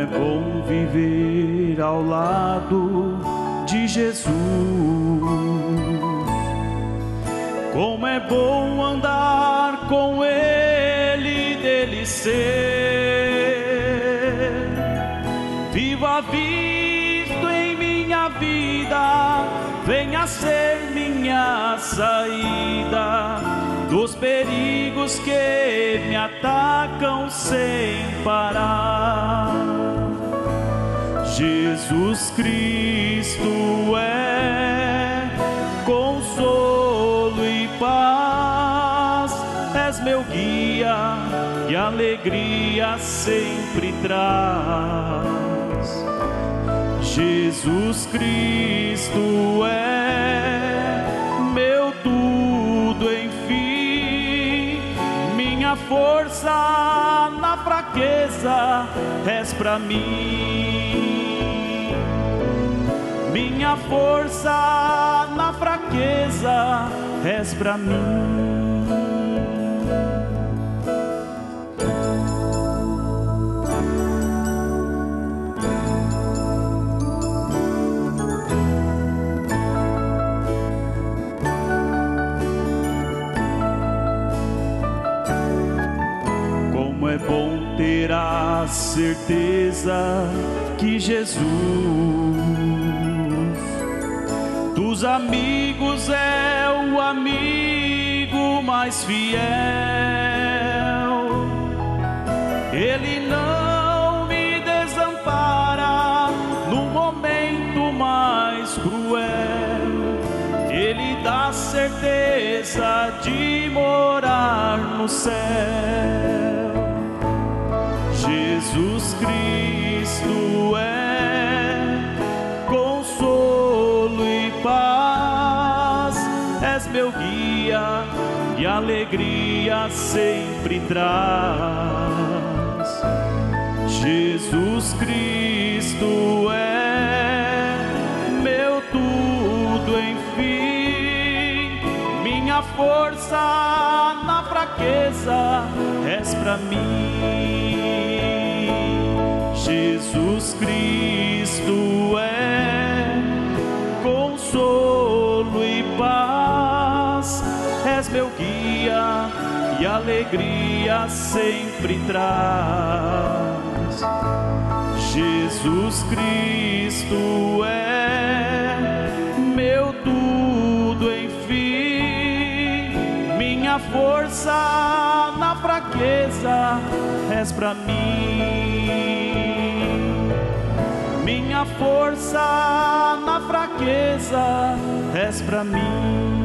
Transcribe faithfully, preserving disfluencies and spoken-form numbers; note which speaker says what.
Speaker 1: é bom viver ao lado de Jesus. Como é bom andar com Ele, dele ser. Viva visto em minha vida, venha ser minha saída dos perigos que me atacam sem parar. Jesus Cristo é consolo e paz, és meu guia e alegria sempre traz. Jesus Cristo é meu tudo, enfim, minha força na fraqueza és pra mim. Minha força na fraqueza és pra mim. Como é bom ter a certeza que Jesus dos amigos é o amigo mais fiel. Ele não me desampara no momento mais cruel. Ele dá certeza de morar no céu. Jesus Cristo é consolo e paz, és meu guia e alegria sempre traz. Jesus Cristo é meu tudo, enfim, minha força na fraqueza és pra mim. Jesus Cristo é consolo e paz, és meu guia e alegria sempre traz. Jesus Cristo é meu tudo, enfim, minha força na fraqueza és pra mim. Minha força na fraqueza és pra mim.